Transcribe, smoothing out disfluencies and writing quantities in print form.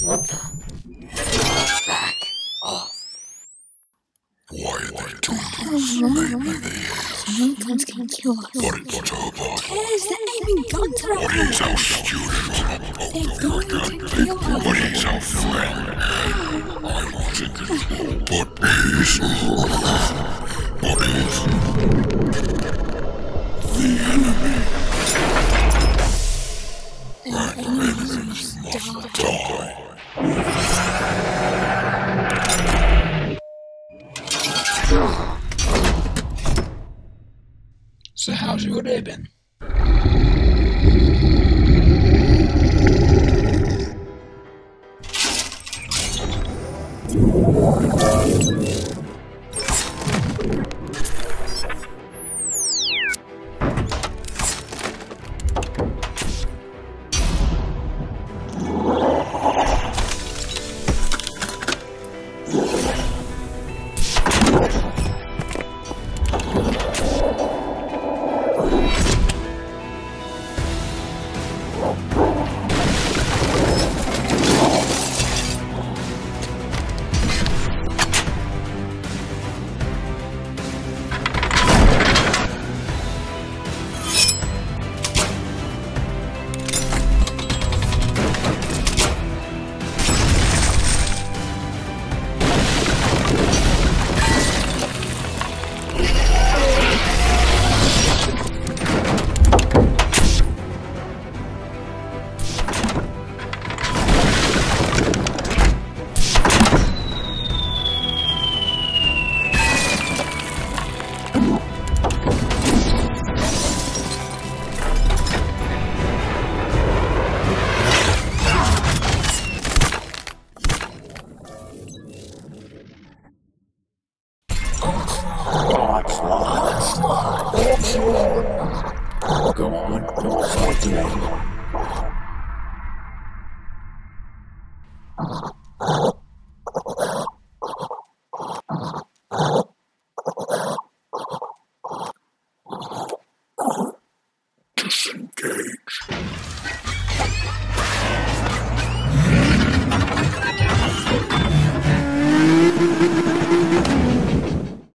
What the? Back off. Why are they doing this? Maybe they Sometimes can kill us. But it's over. Cares? They're aiming guns at But he's our student. They're going to kill us. But he's our friend. I wasn't. But he's the enemy. And enemies must die. So how's your day been? Go on, talk to me. Disengage.